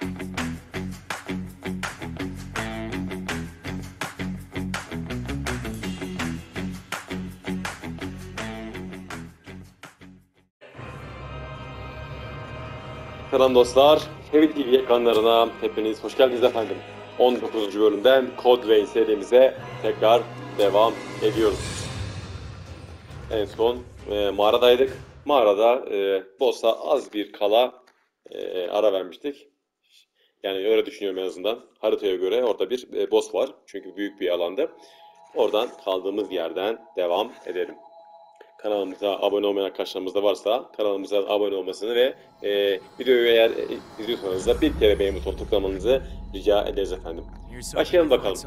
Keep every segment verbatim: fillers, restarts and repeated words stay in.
Selam dostlar, Heavy T V ekranlarına hepiniz hoş geldiniz efendim. on dokuzuncu bölümden Code Vein serimize tekrar devam ediyoruz. En son e, mağaradaydık. Mağarada e, boss'a az bir kala e, ara vermiştik. Yani öyle düşünüyorum en azından. Haritaya göre orada bir e, boss var. Çünkü büyük bir alanda. Oradan kaldığımız yerden devam edelim. Kanalımıza abone olmayan arkadaşlarımız da varsa kanalımıza abone olmasını ve e, videoyu eğer e, izliyorsanız da bir kere beğen butonuna tıklamanızı rica ederiz efendim. Başlayalım bakalım.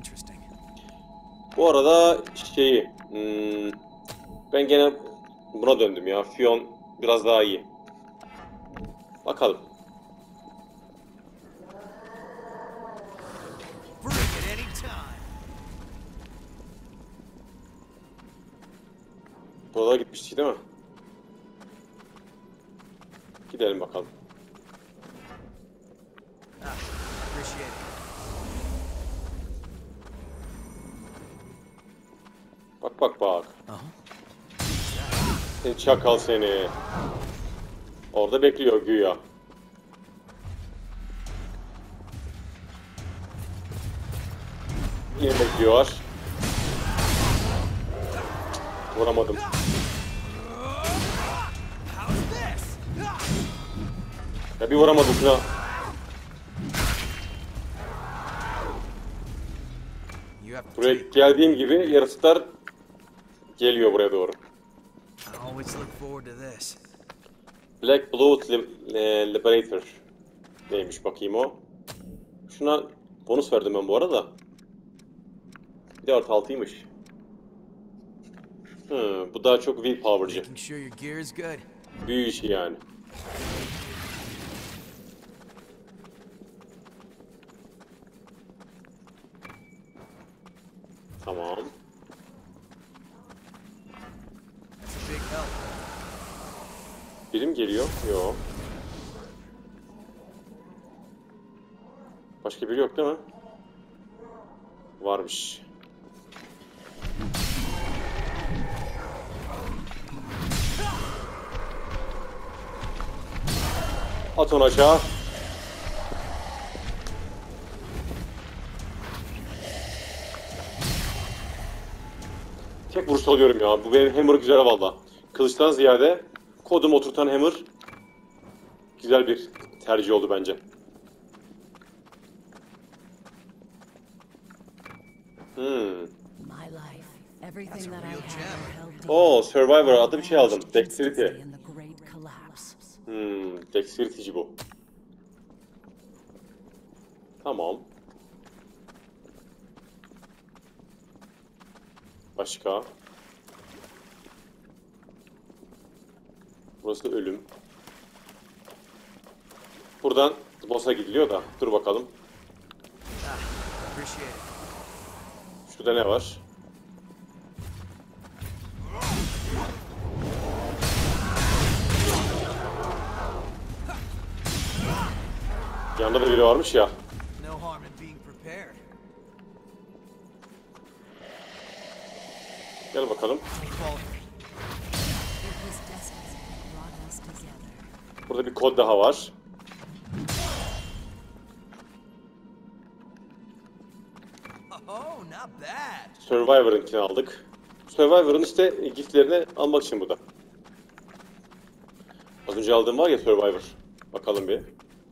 Bu arada şeyi hmm, ben gene buna döndüm ya. Fion biraz daha iyi. Bakalım. Buralara gitmiştik değil mi? Gidelim bakalım. Bak bak bak. Seni çakal seni. Orada bekliyor güya. Yine bekliyor. Vuramadım. Ya bir vuramadım şuna. Buraya geldiğim gibi yaratıklar geliyor buraya doğru. Black Blood Liberator neymiş bakayım o. Şuna bonus verdim ben bu arada. Bir de artı altıymış. Hı, bu daha çok willpower'cı. Büyü işi yani. Tamam. Birim geliyor. Yok. Başka biri yok değil mi? Varmış. At onu aşağı. Tek vuruş alıyorum ya. Bu benim hammer güzel valla. Kılıçtan ziyade kodum oturtan hammer güzel bir tercih oldu bence. Hmm. Oo, Survivor adlı bir şey aldım. Dexterity. Hmm, Dexterity'ci bu. Tamam. Başka. Burası ölüm. Buradan boss'a gidiliyor da. Dur bakalım. Şurada ne var? Yanında da biri varmış ya. Gel bakalım. Burada bir kod daha var. Survivor'ınkini aldık. Survivor'ın işte giftlerini almak için bu da. Az önce aldığım var ya Survivor. Bakalım bir.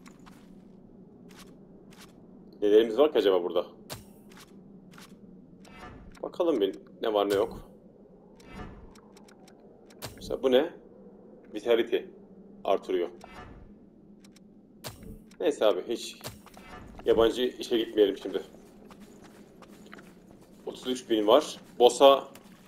Nelerimiz var ki acaba burada? Bakalım bir ne var ne yok. Mesela bu ne? Vitality artırıyor. Neyse abi hiç yabancı işe gitmeyelim şimdi. otuz üç bin var. Boss'a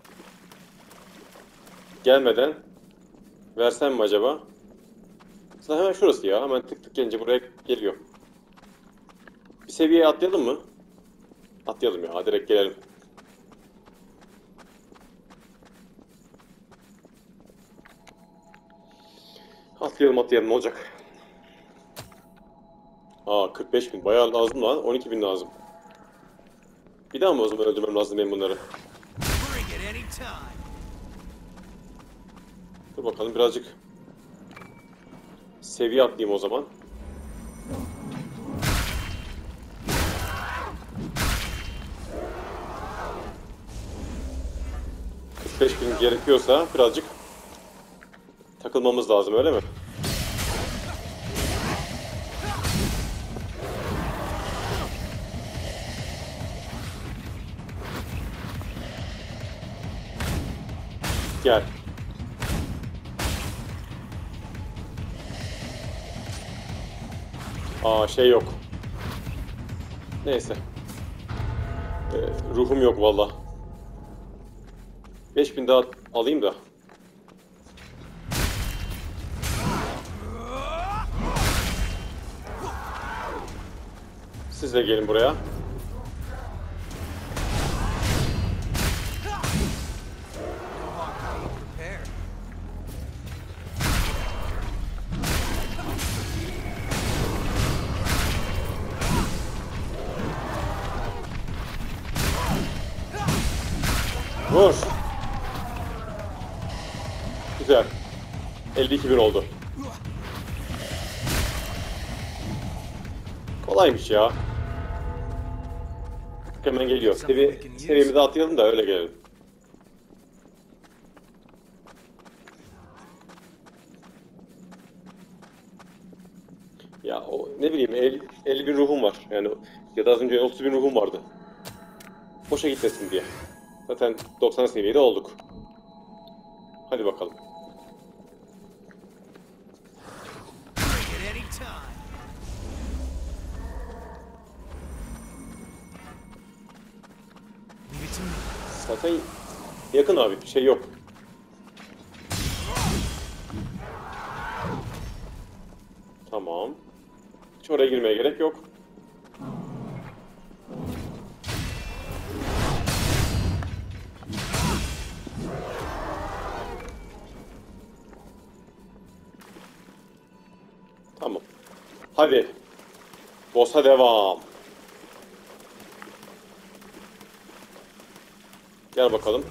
gelmeden versem mi acaba? Aslında hemen şurası ya. Hemen tık tık gelince buraya geliyor. Bir seviyeye atlayalım mı? Atlayalım ya. Direkt gelelim. Atlayalım atlayalım ne olacak? Aa kırk beş bin. Bayağı lazım lan. on iki bin lazım. Bir daha mı o zaman öldürmem lazım benim bunları? Dur bakalım birazcık seviye atlayayım o zaman. kırk beş bin gerekiyorsa birazcık takılmamız lazım, öyle mi? Gel. Aa şey yok. Neyse. Ee, ruhum yok valla. beş bin daha alayım da. Siz de gelin buraya. Vur. Güzel. elli iki bin oldu. Kolaymış ya. Hemen geliyor. Sevi seviyemizi atlayalım da öyle gelelim. Ya o ne bileyim elli bin ruhum var. Yani ya da az önce otuz bin ruhum vardı. Boşa gitmesin diye. Zaten doksan seviyede olduk. Hadi bakalım. Zaten yakın abi, bir şey yok. Tamam. Hiç oraya girmeye gerek yok. Tamam. Hadi. Boss'a devam. Gel bakalım.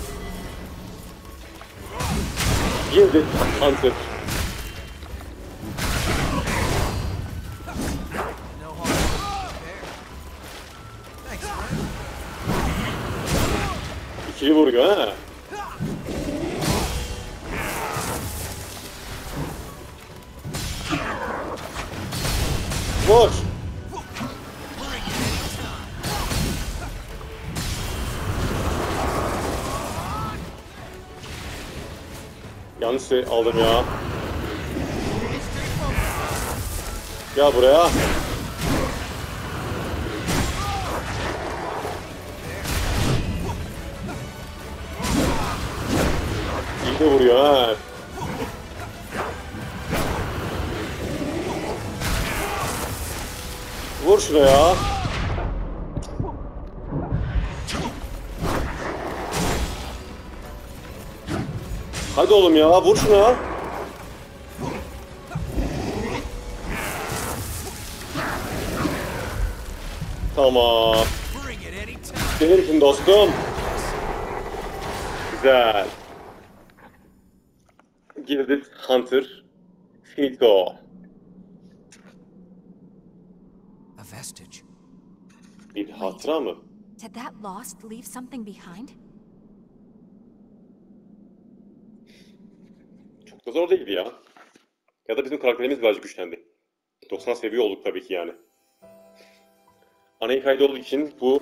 Girdik. Hunter. İkili vuruyor ha. Vur. Yanlış şey aldım ya. Gel buraya. İyi de vuruyor ha. Vur şuna ya. Hadi oğlum ya, vur şuna. Tamam. Gelirsin dostum. Güzel. Girdik Hunter. Finito. A vestige. Bir hatıra mı? Did that lost leave something behind? Çok da zor değildi ya. Ya da bizim karakterimiz birazcık güçlendi. doksan seviye olduk tabii ki yani. Ana hikayede olduğu için bu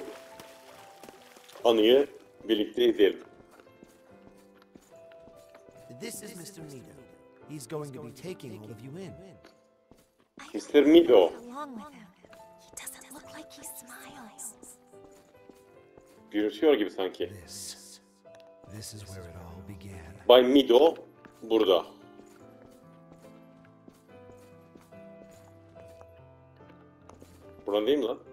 anıyı birlikte izleyelim. This is mister Mido. He's going to be taking all of you in. mister Mido. Along with him. He doesn't look like he smiles. Gülümsüyor gibi sanki. This. This is where it all began. Bay Mido burada. Buradan değil mi lan?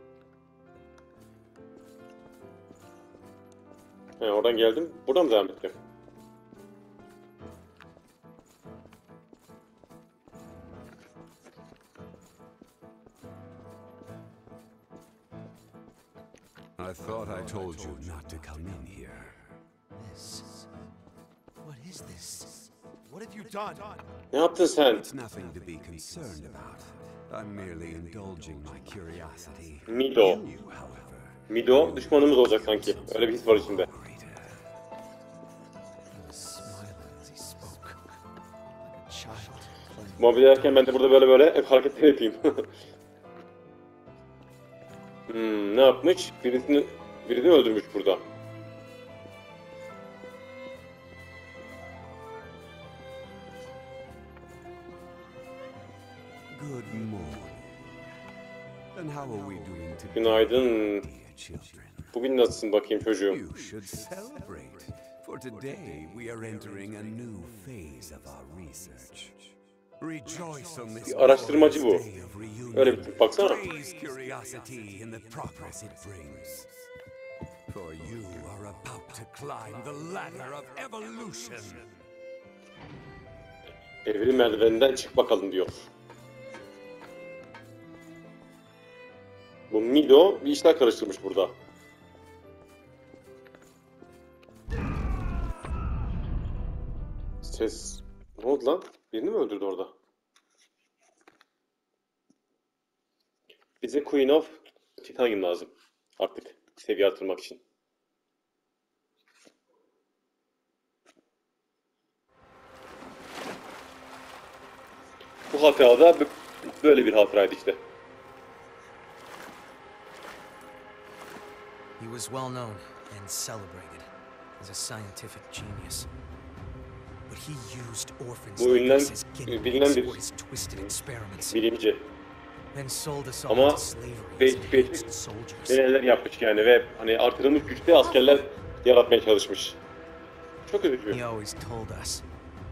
He, oradan geldim. Buradan mı devam edeceğim? I thought I told you not to come in here. This. What is this? What have you done? Ne yaptın sen? It's nothing to be concerned about. I'm merely indulging my curiosity. Mido. You, however, Mido düşmanımız olacak sanki. Öyle bir his var içinde. He was smiling as he spoke, like a child playing. Muhabbet ederken ben de burada böyle böyle hep hareketler yapayım. hmm, ne yapmış? Birisini, birini öldürmüş burada. Good morning. And how are we doing today, Günaydın. dear children? Bugün nasılsın bakayım çocuğum? You should celebrate, for today we are entering a new phase of our research. Rejoice on this Bir araştırmacı bu. glorious day of reunion. Öyle bir tip, baksana. Praise curiosity in the progress it brings. For you are about to climb the ladder of evolution. Evrim merdiveninden çık bakalım diyor. Bu Mido bir işler karıştırmış burada. Ses... Ne oldu lan? Birini mi öldürdü orada? Bize Queen of Titanium lazım. Artık seviye artırmak için. Bu hatırada böyle bir hatıraydı işte. He was well known and celebrated as a scientific genius. But he used orphans Bu like ünlem, us as guinea bilinen pigs bir for his twisted experiments, bilimci. then sold us all Ama to slavery as belki belki enhanced soldiers. deneyler yapmış yani ve hani artırılmış güçte askerler yaratmaya çalışmış. Çok üzücü. He always told us,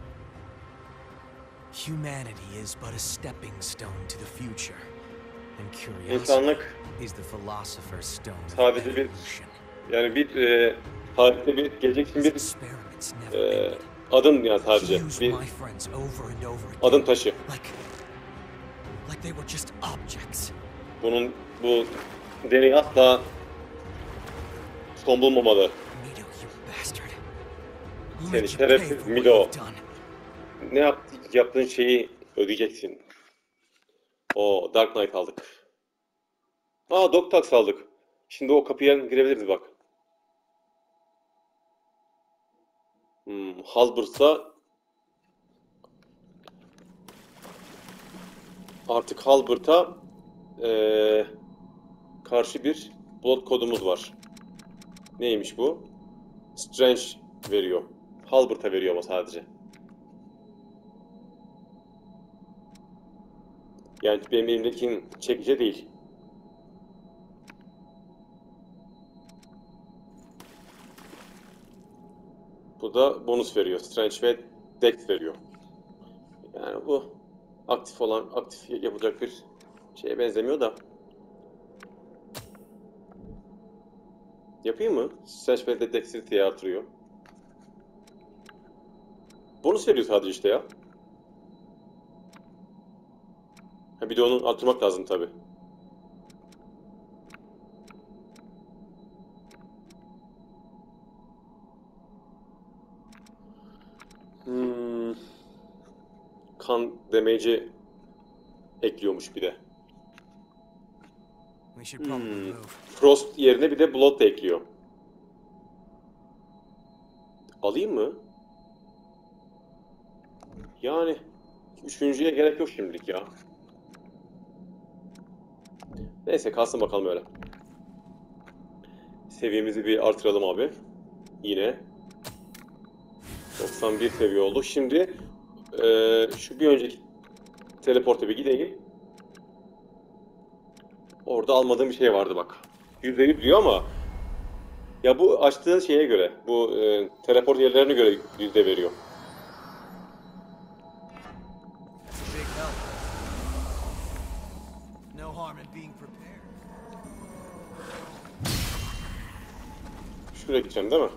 humanity is but a stepping stone to the future, and curiosity İnsanlık is the philosopher's stone of sadece bir evolution. yani bir e, tarihte bir gelecek için His bir experiments never e, ended. adım yani He sadece used bir my friends over and over again. adım taşı. Like, like they were just objects. Bunun bu deney asla son bulmamalı. Mido, you bastard. You Seni made you pay şerefsiz for what Mido. you've done. Ne yaptın, yaptığın şeyi ödeyeceksin. O Dark Knight aldık. Aa Doctax aldık. Şimdi o kapıya girebiliriz bak. Hmm, Halbert'sa artık Halbert'a ee, karşı bir blood kodumuz var. Neymiş bu? Strange veriyor. Halbert'a veriyor ama sadece. Yani benim elimdeki çekici değil. Bu da bonus veriyor. Strange ve Dex veriyor. Yani bu aktif olan, aktif yapılacak bir şeye benzemiyor da. Yapayım mı? Strange ve Dexterity'yi artırıyor. Bonus veriyor sadece işte ya. Ha bir de onu artırmak lazım tabi. Hmm. Kan damage'i ekliyormuş bir de. We should probably Hmm. move. Frost yerine bir de Blood da ekliyor. Alayım mı? Yani üçüncüye gerek yok şimdilik ya. Neyse kalsın bakalım öyle. Seviyemizi bir artıralım abi. Yine doksan bir seviye oldu. Şimdi e, şu bir önceki teleporta bir gideyim. Orada almadığım bir şey vardı bak. yüzde yüz diyor ama ya bu açtığın şeye göre, bu e, teleport yerlerine göre yüzde veriyor. Big help. No harm in being prepared. Şuraya gideceğim değil mi?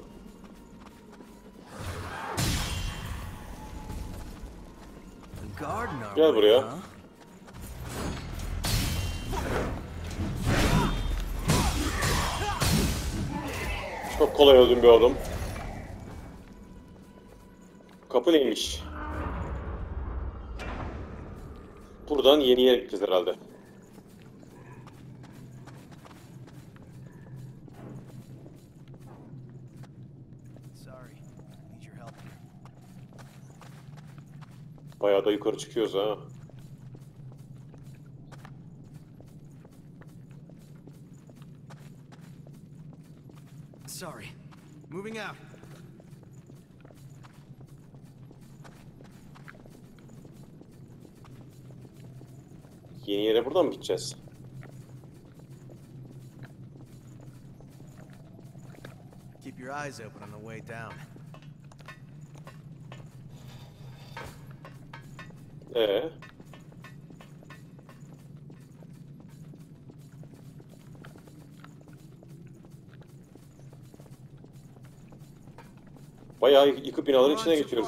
A gardener. Gel buraya. Huh? Çok kolay öldüm bir oğlum. Kapı neymiş? Buradan yeni yere gideceğiz herhalde. Sorry. Need your help. Bayağı da yukarı çıkıyoruz ha. Sorry. Moving out. Yeni yere buradan mı gideceğiz? Keep your eyes open on the way down. Ee? Bayağı yıkıp binaların içine geçiyoruz.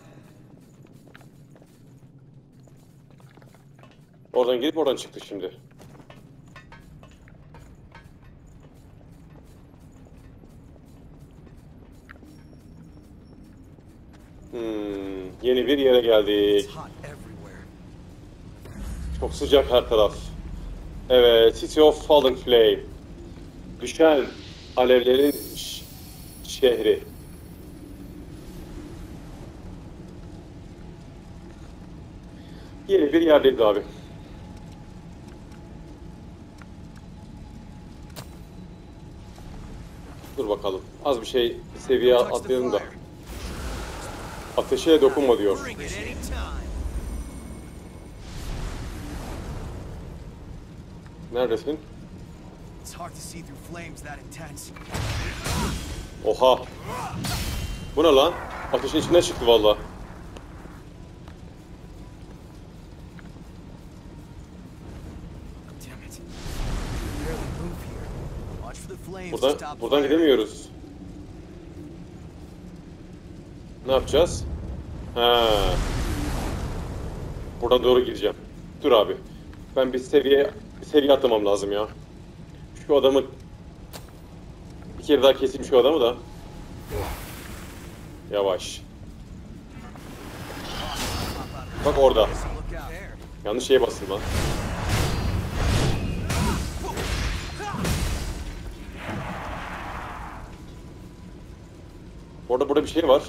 Oradan gelip oradan çıktı şimdi. Hmm, yeni bir yere geldik. It's hot everywhere. Çok sıcak her taraf. Evet, City of Fallen Flame. Düşen alevlerin ş- şehri. Yeni bir yerdeyiz abi. Dur bakalım. Az bir şey seviye atlayalım da. Ateşe dokunma diyor. Bring it anytime. Neredesin? It's hard to see through flames that intense. Oha. Bu ne lan? Ateşin içinden çıktı valla. Damn it. Barely move here. Watch for the flames to Buradan, stop buradan fire. gidemiyoruz. Ne yapacağız? Ha. Buradan doğru gideceğim. Dur abi. Ben bir seviye bir seviye atlamam lazım ya. Şu adamı bir kere daha keseyim şu adamı da. Yavaş. Bak orada. Look out. Yanlış şeye bastım lan. Orada burada bir şey var.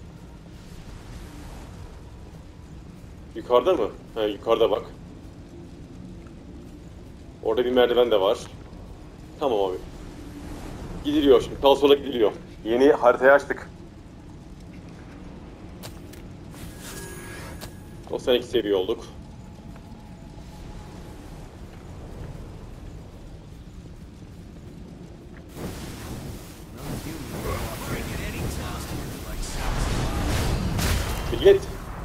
Yukarıda mı? Ha, yukarıda bak. Orada bir merdiven de var. Tamam abi. Gidiliyor şimdi. Sağ sola gidiliyor. Yeni haritayı açtık. doksan iki seviye olduk. Bring it anytime. Like Bir git.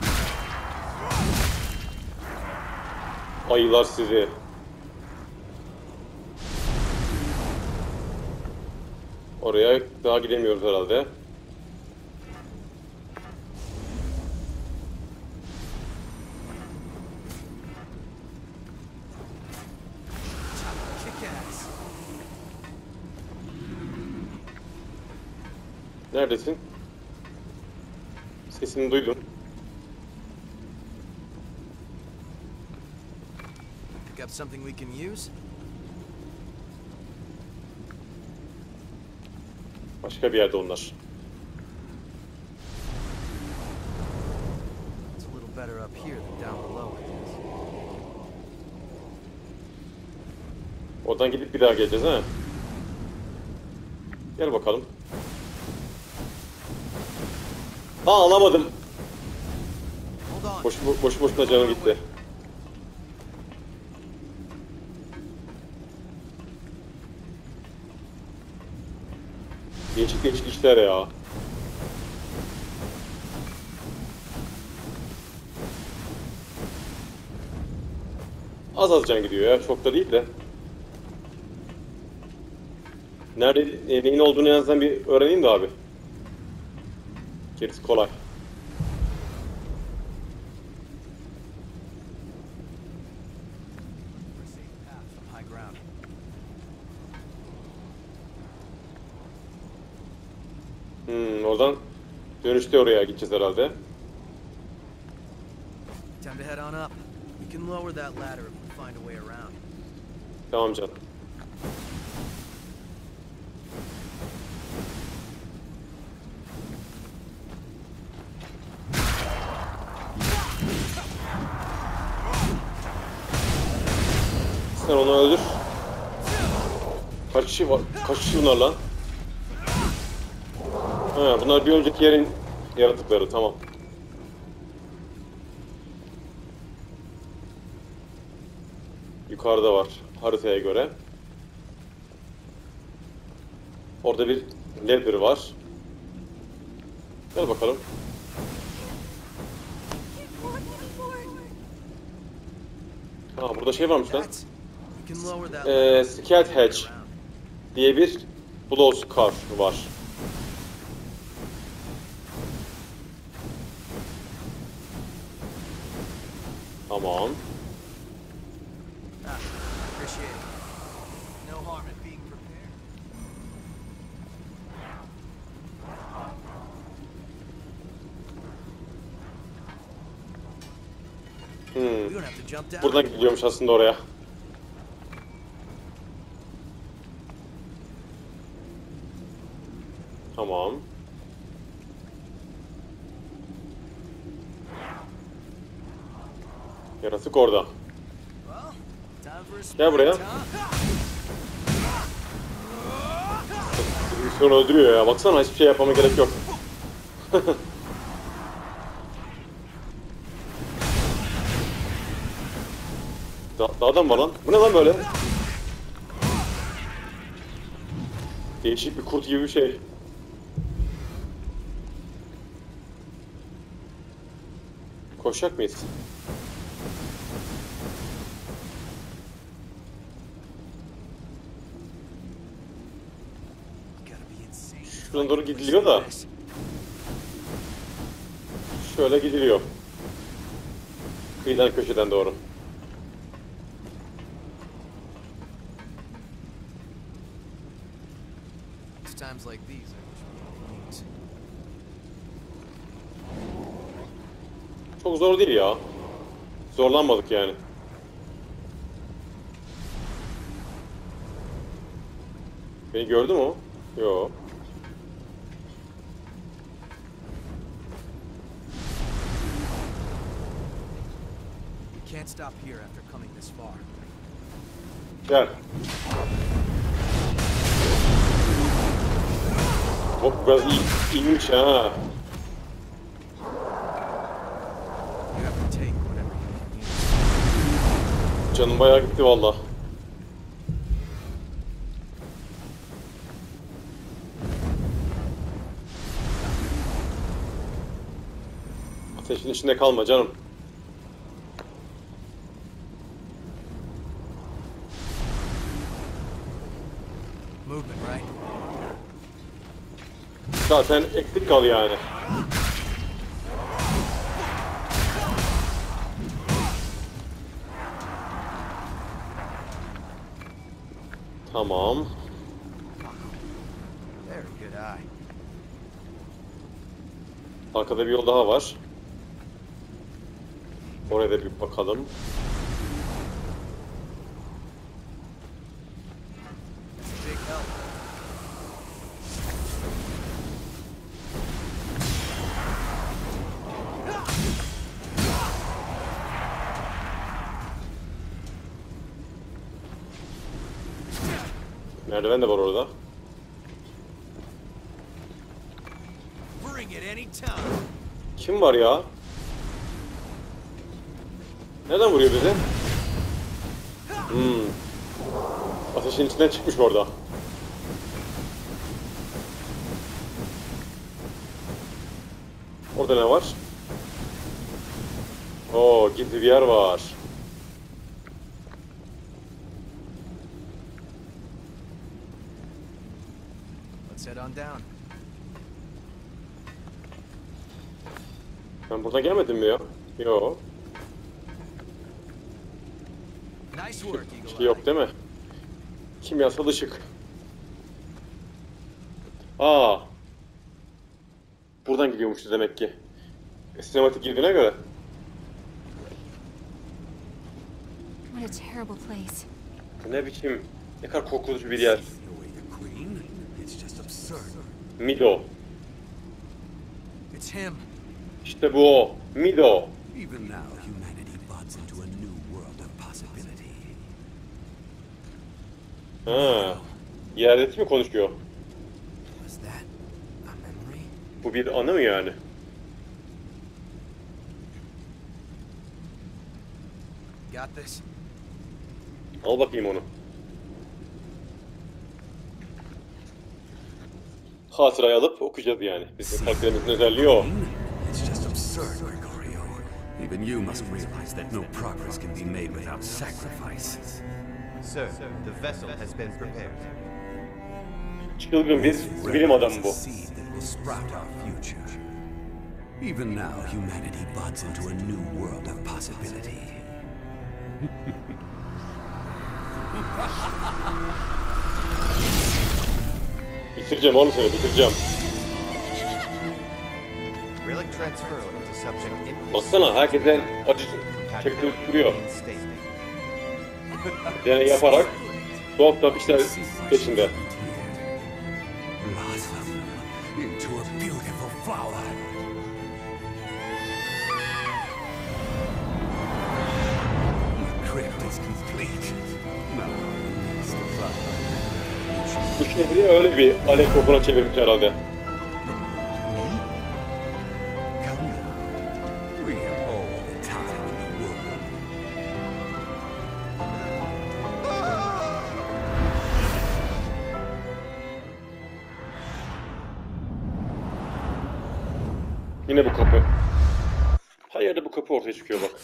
Ayılar sizi. Oraya daha gidemiyoruz herhalde. kick ass. Neredesin? Sesini duydum. Got something we can use? Başka bir yerde onlar. It's a little better up here than down below. Oradan gidip bir daha geleceğiz ha. Gel bakalım. Aa alamadım. Hold on. Boş, boş boşuna canım gitti. Değişik değişik işler ya. Az az can gidiyor ya. Çok da değil de. Nerede e, neyin olduğunu en azından bir öğreneyim de abi. Gerisi kolay. We're a safe path from high ground. oradan dönüşte oraya gideceğiz herhalde. Time to head on up. We can lower that ladder if we find a way around. Tamam canım. Sen onu öldür. Kaç kişi var? Kaç kişi bunlar lan? Ha, bunlar bir önceki yerin yaratıkları, tamam. Yukarıda var haritaya göre. Orada bir lever var. Gel bakalım. Ha, burada şey varmış lan. We can lower that Ee, ladder. Skelet Hatch diye bir Blowscar var. Tamam. Ah, appreciate it. No harm in being prepared. Hmm. We don't have to jump down. Buradan gidiyormuş aslında oraya. Tamam. Yaratık orada. Well, time for a Gel buraya. sprint, huh? Bir sonra öldürüyor ya. Baksana, hiçbir şey yapmama gerek yok. Da daha da mı var lan? Bu ne lan böyle? Değişik bir kurt gibi bir şey. Koşacak mıyız? Gotta be insane. Şuradan doğru gidiliyor da. Şöyle gidiliyor. Kıyıdan köşeden doğru. It's times like these I wish we had wings. Çok zor değil ya. Zorlanmadık yani. Beni gördü mü o? Yo. We can't stop here after coming this far. Gel. Hop, biraz iyi, iyiymiş ha. You have to take whatever you can use. Canım bayağı gitti valla. Ateşin içinde kalma canım. Movement, right? Zaten eksik kal yani. Tamam. Very good eye. Arkada bir yol daha var. Oraya da bir bakalım. Big help. Merdiven de var orada. Bring it anytime. Kim var ya? Nereden vuruyor bizi? Hmm. Ateşin içinden çıkmış orada. Orada ne var? Oo, gizli bir yer var. Let's head on down. Ben burada gelmedim mi ya? Yo. Nice work, Bir Eagle şey Eye. yok değil mi? Kimyasal ışık. Aa. Buradan gidiyormuşuz demek ki. E, sinematik girdiğine göre. What a terrible place. Ne biçim, ne kadar korkutucu bir yer. Throw away the queen? It's just absurd. Mido. It's him. İşte bu o. Mido. Even now, humanity buds into a new world of possibility. Ha. Yerdeki mi konuşuyor? Was that a memory? Bu bir anı mı yani? Got this? Al bakayım onu. Hatırayı alıp okuyacağız yani. Bizim karakterimizin özelliği o. It's just absurd, Gregorio. Even you must realize that no progress can be made without sacrifice. Sir, the vessel has been prepared. Çılgın bir bilim adamı bu. Seed that will sprout our future. Even now, humanity buds into a new world of possibility. Bitireceğim oğlum seni, bitireceğim. Relic transfer to subject in Baksana herkesten acı çektirip duruyor. state. Deney yaparak tuhaf tuhaf işler peşinde. Blossom into a beautiful flower. The crypt is complete. Now, it's the flower. Bu şehri öyle bir alev kokuna çevirmiş herhalde. Come now. We have all the time in the world. Yine bu kapı. Her yerde bu kapı ortaya çıkıyor bak.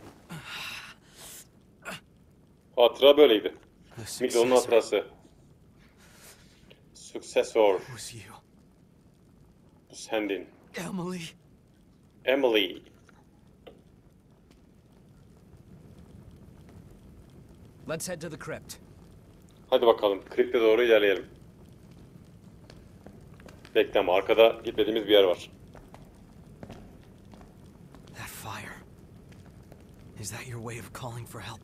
Hatıra böyleydi. The Mido'nun successor hatırası. Successor. was you. Bu sendin. Emily. Emily. Let's head to the crypt. Hadi bakalım. Kripte doğru ilerleyelim. Bekle ama arkada gitmediğimiz bir yer var. That fire. Is that your way of calling for help?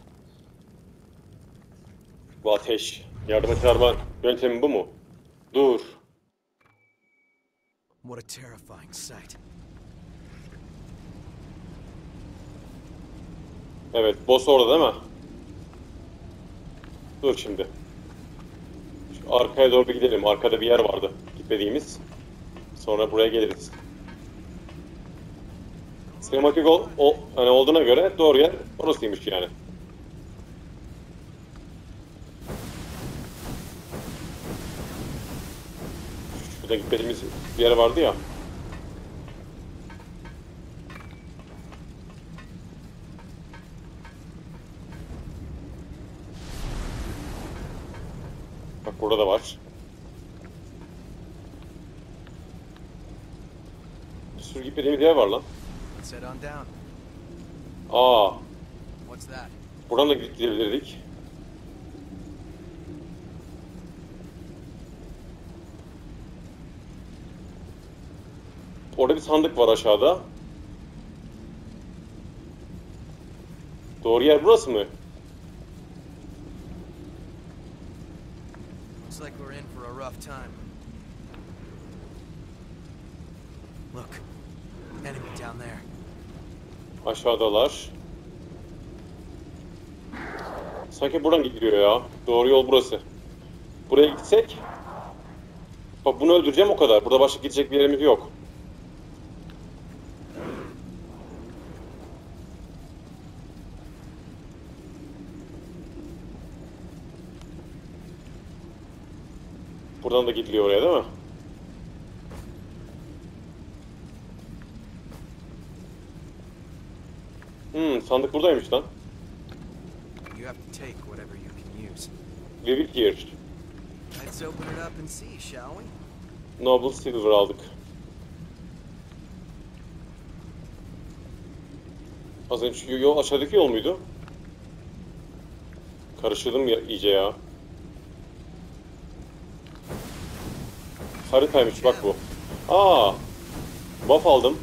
Bu ateş. Yardıma çağırma yöntemi bu mu? Dur. What a terrifying sight. Evet, boss orada değil mi? Dur şimdi. Şu arkaya doğru bir gidelim. Arkada bir yer vardı gitmediğimiz. Sonra buraya geliriz. Sinematik ol, o, hani olduğuna göre doğru yer orasıymış yani. Şurada gitmediğimiz bir yer vardı ya. Bak burada da var. Bir sürü gitmediğimiz yer var lan. Let's head on down. Aa, What's that? buradan da gidebilirdik. Orada bir sandık var aşağıda. Doğru yer burası mı? Looks like we're in for a rough time. Look. Enemy down there. Aşağıdalar. Sanki buradan gidiliyor ya. Doğru yol burası. Buraya gitsek... Bak bunu öldüreceğim o kadar. Burada başka gidecek bir yerimiz yok. Buradan da gidiliyor oraya değil mi? Hmm, sandık buradaymış lan. You have to take whatever you can use. Leave it here. Let's open it up and see, shall we? Noble Silver aldık. Az önce şu yol aşağıdaki yol muydu? Karıştırdım ya, iyice ya. Haritaymış bak bu. Aa, Buff aldım.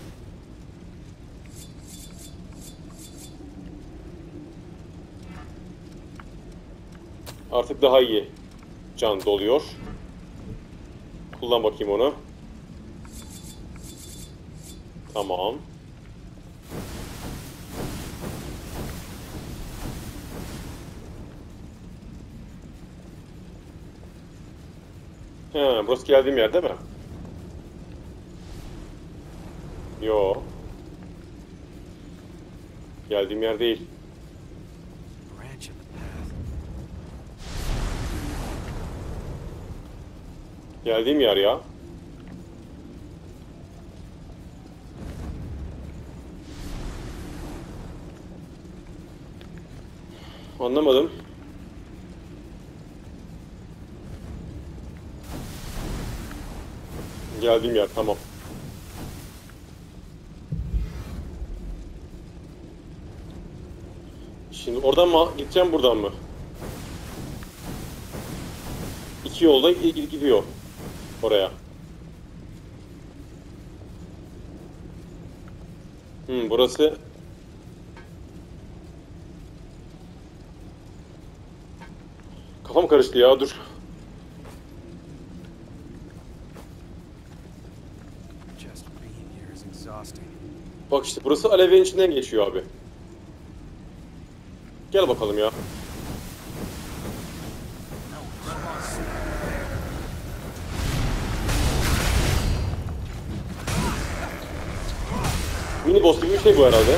Artık daha iyi can doluyor. Kullan bakayım onu. Tamam. He, burası geldiğim yer değil mi? Yo. Geldiğim yer değil. Branch in the path. Geldiğim yer ya. Anlamadım. Geldiğim yer, tamam. Şimdi oradan mı gideceğim, buradan mı? İki yolda gidiyor oraya. Hmm, burası kafam karıştı ya, dur. Just being here is exhausting. Bak işte burası alevlerin içinden geçiyor abi. Gel bakalım ya. Mini boss gibi bir şey bu herhalde.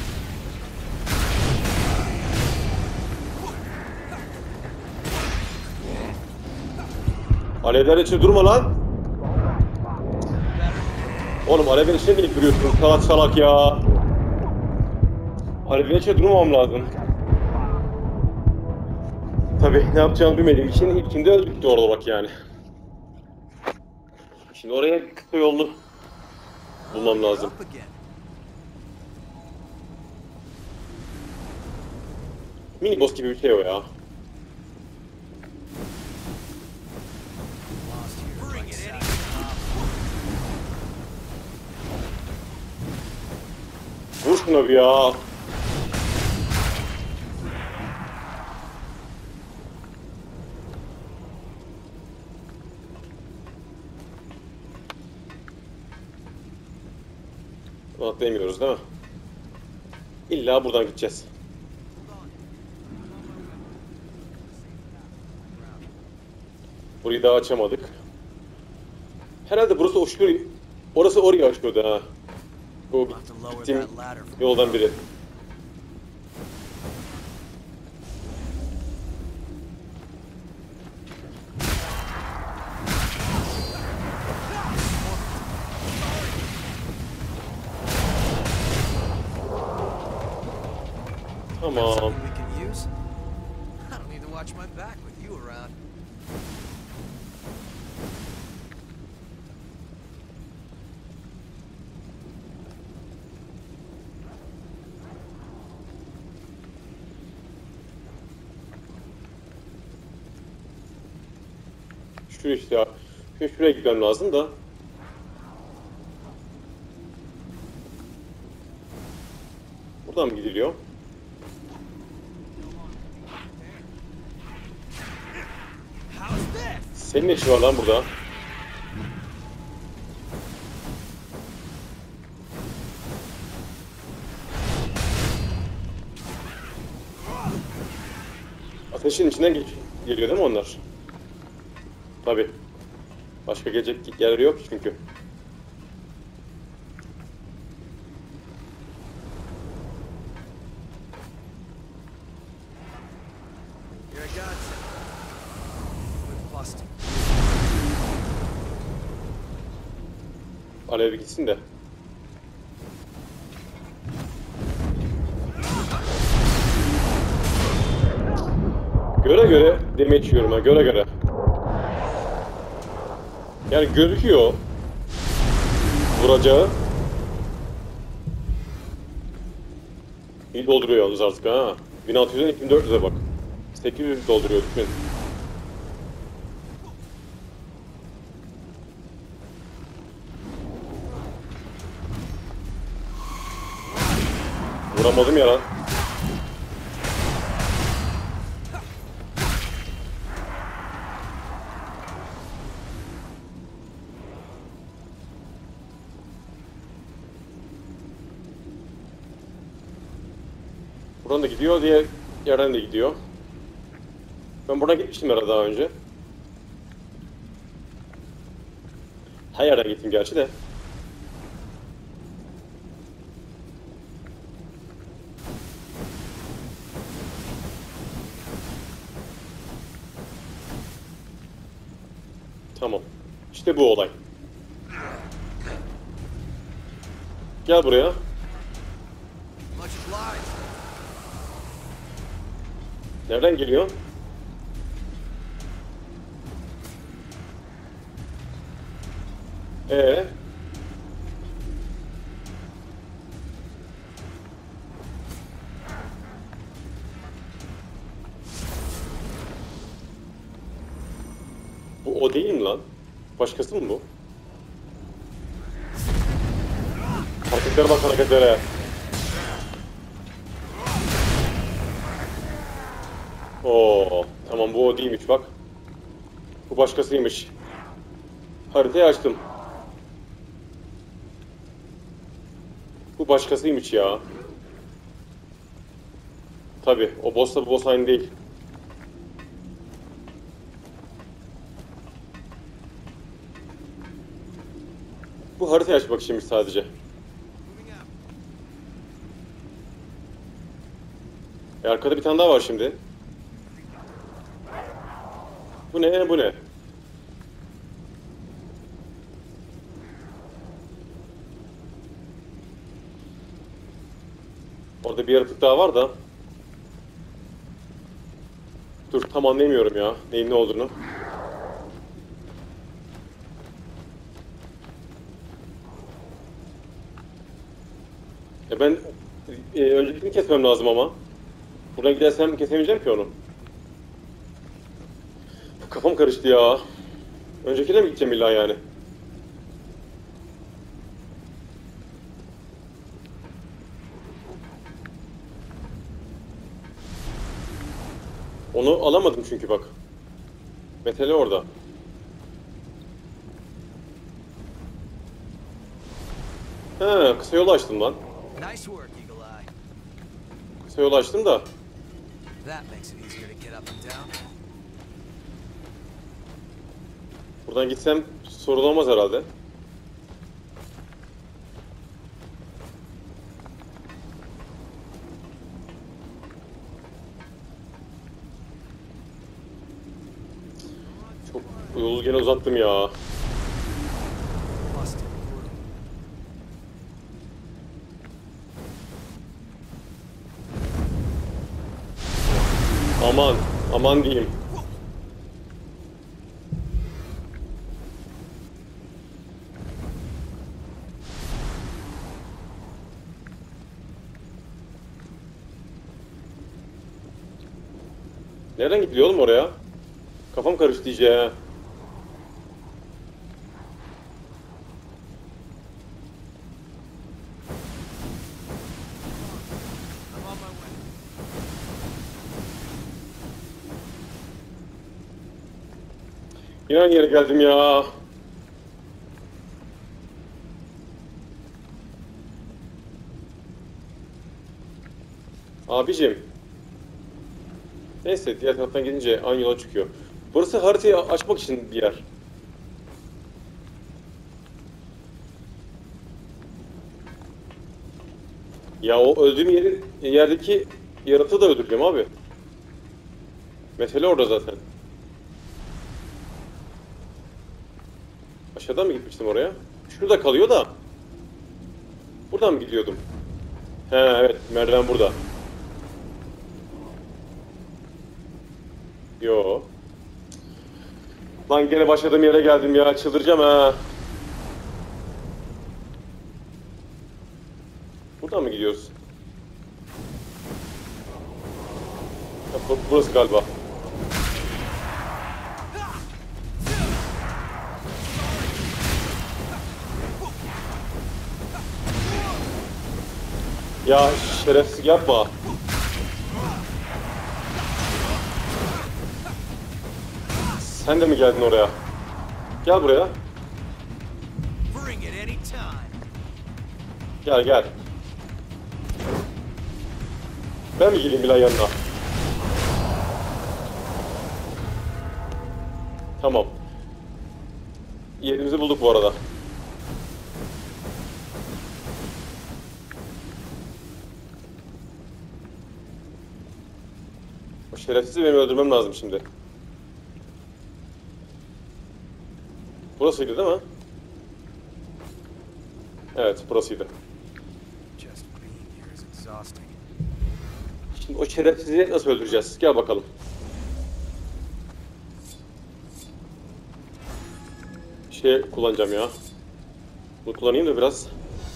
Alevler içinde durma lan. Oğlum alevlerin içinde niye duruyorsun? Salak salak ya. Alevlerin içinde durmamam lazım. Tabii ne yapacağımı bilmediğim için ilkinde öldük doğal olarak yani. Şimdi oraya kısa yolunu bulmam lazım. Up again. Mini boss gibi bir şey o ya. Lost here. Bring it, Eddie. Vur şuna bir ya. Atlayamıyoruz değil mi? İlla buradan gideceğiz. Burayı daha açamadık. Herhalde burası o şu, orası oraya açıyordu ha. Bu gittiğim yoldan biri. Tamam. Something we can use? I don't need to watch my back with you around. Şu işte ya. Şu şuraya gitmem lazım da. Buradan mı gidiliyor? Senin ne işin var lan burada? Ateşin içinden geç geliyor değil mi onlar? Tabii. Başka gelecek yerleri yok çünkü. You're a godsend. We're busting. Alev gitsin de. Göre göre damage yiyorum ha, göre göre. Yani gözüküyor vuracağı. İyi dolduruyor yalnız artık ha. bin altı yüzden iki bin dört yüze bak. sekiz yüz dolduruyor düşün. Vuramadım ya lan. Buradan da gidiyor, diğer yerden de gidiyor. Ben buradan gitmiştim herhalde daha önce. Her yerden gittim gerçi de. Tamam. İşte bu olay. Gel buraya. Much obliged. Nereden geliyor? Ee? Bu o değil mi lan? Başkası mı bu? Hareketlere bak, hareketlere. Oo, tamam, bu o değilmiş bak. Bu başkasıymış. Haritayı açtım. Bu başkasıymış ya. Tabi, o boss'la bu boss aynı değil. Bu haritayı açmak içinmiş sadece. E arkada bir tane daha var şimdi. Bu ne? Bu ne? Orada bir yaratık daha var da. Dur, tam anlayamıyorum ya neyin ne olduğunu. E ben e, öncekini kesmem lazım ama. Buradan gidersem kesemeyeceğim ki onu. Kafam karıştı ya. Öncekine mi gideceğim illa yani? Onu alamadım çünkü bak. Metali orada. He, kısa yolu açtım lan. Nice work, Eagle Eye. Kısa yolu açtım da. That makes it easier to get up and down. Buradan gitsem sorun olmaz herhalde. Çok yolu gene uzattım ya. Busted portal. Aman, aman diyeyim. Nereden gidiyor oğlum oraya? Kafam karıştı iyice ya. Yine aynı yere geldim ya. Abicim. Neyse, diğer taraftan gidince aynı yola çıkıyor. Burası haritayı açmak için bir yer. Ya o öldüğüm yerin yerdeki yaratığı da öldüreceğim abi. Mesele orada zaten. Aşağıdan mı gitmiştim oraya? Şurada kalıyor da. Buradan mı gidiyordum? He evet, merdiven burada. Yo. Lan gene başladığım yere geldim ya, çıldıracağım ha. Buradan mı gidiyoruz? Ha, bu- burası galiba. Ya şerefsiz yapma. Sen de mi geldin oraya? Gel buraya. Bring it anytime. Gel gel. Ben mi geleyim Bilal yanına? Tamam. Yerimizi bulduk bu arada. O şerefsizi benim öldürmem lazım şimdi. Burasıydı değil mi? Evet, burasıydı. Just being here is exhausting. Şimdi o şerefsizi nasıl öldüreceğiz? Gel bakalım. Şey kullanacağım ya. Bunu kullanayım da biraz.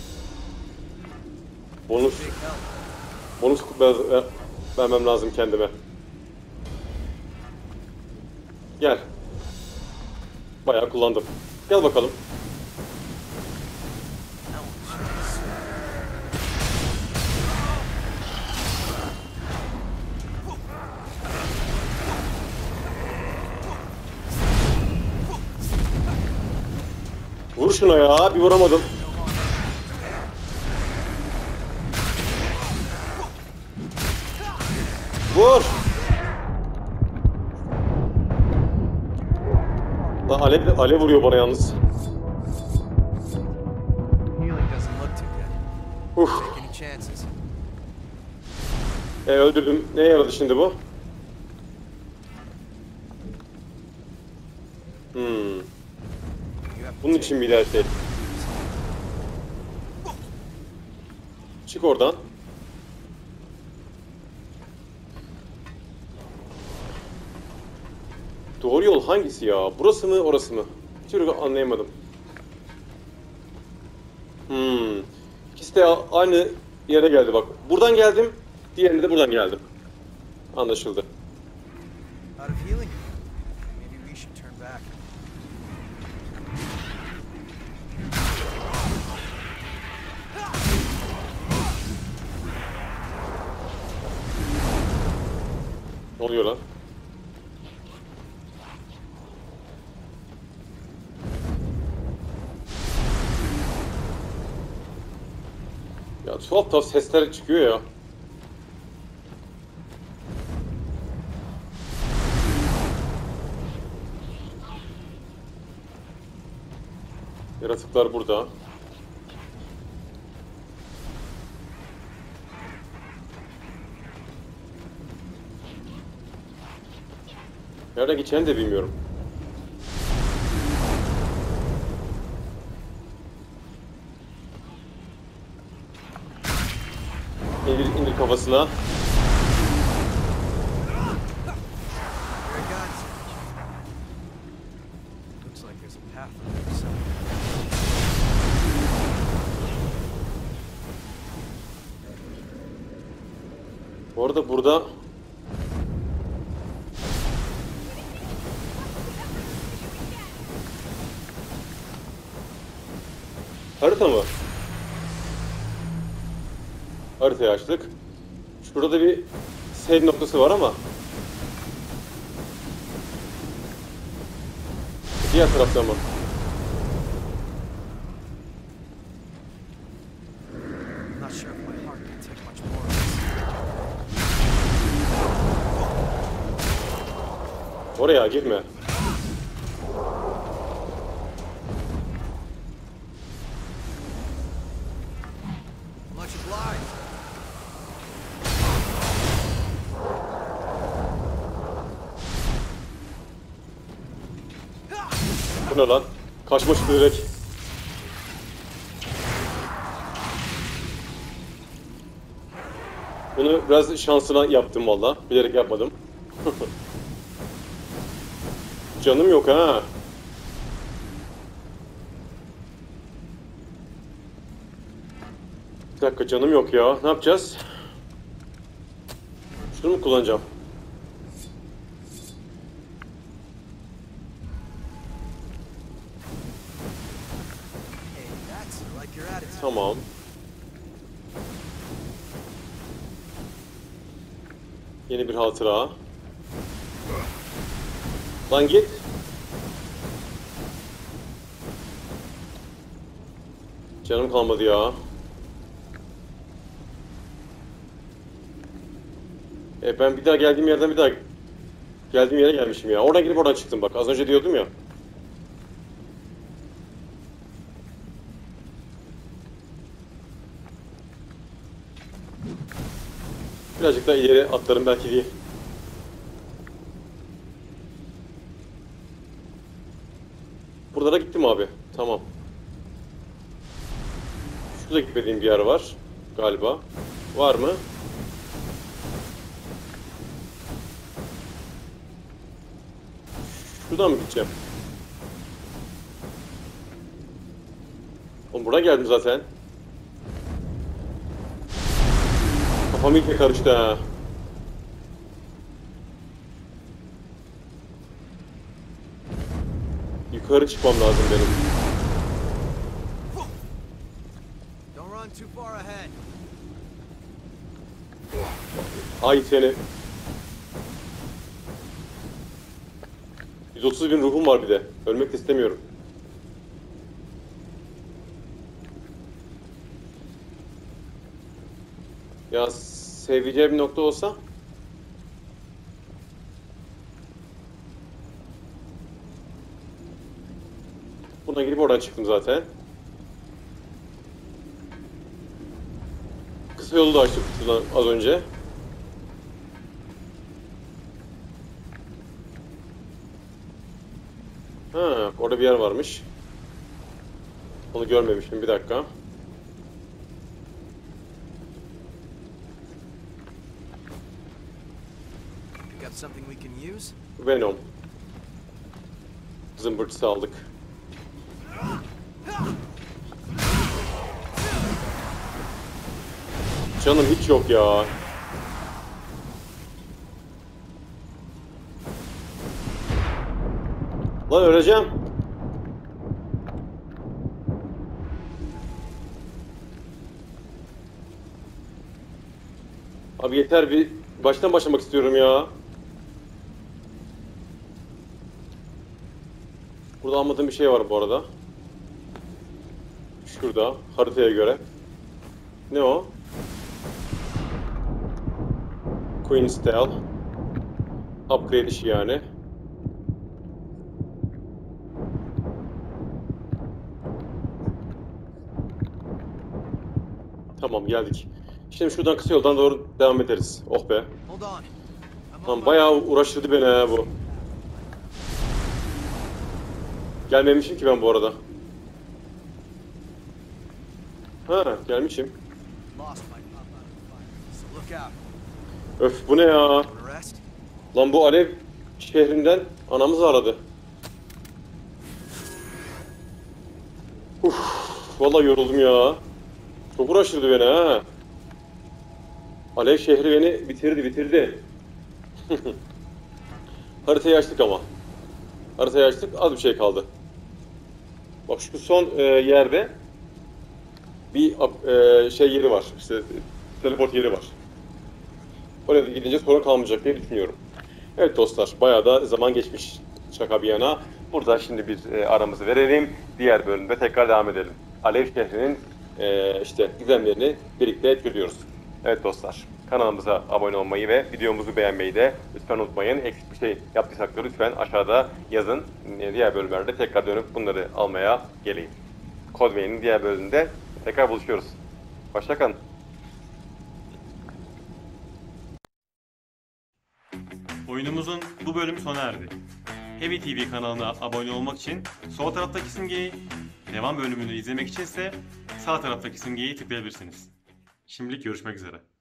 Bonus. Bonus ver- vermem lazım kendime. Gel. Bayağı kullandım. Gel bakalım. Vur şuna ya, bir vuramadım. Vur. Lan alev, alev vuruyor bana yalnız. Healing doesn't look too good. Uf. Take any chances? E, öldürdüm. Neye yaradı şimdi bu? Hmm. You have to Bunun için miydi her şey? Çık oradan. Doğru yol hangisi ya? Burası mı, orası mı? Bir türlü anlayamadım. Hmm. İkisi de aynı yere geldi bak. Buradan geldim, diğerine de buradan geldim. Anlaşıldı. out of healing. Maybe we should turn back. Ne oluyor lan? Ya tuhaf tuhaf sesler çıkıyor ya. Yaratıklar burada. Nereden geçeceğini de bilmiyorum. İndir, indir kafasına. Here it goes. Looks like there's a path on the other side. Bu arada burada harita mı? Haritayı açtık. Şurada bir save noktası var ama diğer tarafta mı? I'm not sure if my heart can take much more of this. Oraya girme. Much obliged. Bu ne lan? Kaçma çıktı direkt. Bunu biraz şansına yaptım valla. Bilerek yapmadım. Canım yok ha. Bir dakika canım yok ya. Ne yapacağız? Şunu mu kullanacağım? Hey, that's I like your attitude. Tamam. Yeni bir hatıra. Lan git. Canım kalmadı ya. E ben bir daha geldiğim yerden bir daha geldiğim yere gelmişim ya. Oradan girip oradan çıktım bak. Az önce diyordum ya. Birazcık daha ileri atlarım belki diye. Burada da gittim abi. Tamam. Şurada gitmediğim bir yer var. Galiba. Var mı? Şuradan mı gideceğim? Oğlum buraya geldim zaten. Kafam iyice karıştı ha. Yukarı çıkmam lazım benim. Don't run too far ahead. Ay seni. yüz otuz bin ruhum var bir de. Ölmek de istemiyorum. Ya seveceğim bir nokta olsa. Buradan girip oradan çıktım zaten. Kısa yolu da açtık şuradan az önce. Ha, orada bir yer varmış. Onu görmemiştim. Bir dakika. Got something we can use? Venom. Zımbırtısı aldık. Canım hiç yok ya. Lan öleceğim. Abi yeter, bir baştan başlamak istiyorum ya. Burada anladığım bir şey var bu arada. Şurada haritaya göre. Ne o? Queen's Tale. Upgrade işi yani. Tamam geldik. Şimdi şuradan kısa yoldan doğru devam ederiz. Oh be. Hold on. Tamam bayağı uğraştırdı beni ha bu. Gelmemişim ki ben bu arada. Ha gelmişim. Lost my so look out. Öf bu ne ya? Want a rest? Lan bu Alev şehrinden anamız aradı. Uf, vallahi yoruldum ya. Çok uğraştırdı beni ha. Alev şehri beni bitirdi bitirdi. Haritayı açtık ama. Haritayı açtık, az bir şey kaldı. Bak şu son e, yerde bir e, şey yeri var. İşte teleport yeri var. Oraya da gidince sorun kalmayacak diye düşünüyorum. Evet dostlar, bayağı da zaman geçmiş şaka bir yana. Burada şimdi bir e, aramızı verelim. Diğer bölümde tekrar devam edelim. Alev şehrinin e, işte gizemlerini birlikte çözüyoruz. Evet dostlar, kanalımıza abone olmayı ve videomuzu beğenmeyi de lütfen unutmayın. Eksik bir şey yaptıysak da lütfen aşağıda yazın. Diğer bölümlerde tekrar dönüp bunları almaya geleyim. Code Vein'in diğer bölümünde tekrar buluşuyoruz. Hoşça kalın. Oyunumuzun bu bölümü sona erdi. Heavy T V kanalına abone olmak için sol taraftaki simgeyi, devam bölümünü izlemek içinse sağ taraftaki simgeyi tıklayabilirsiniz. Şimdilik görüşmek üzere.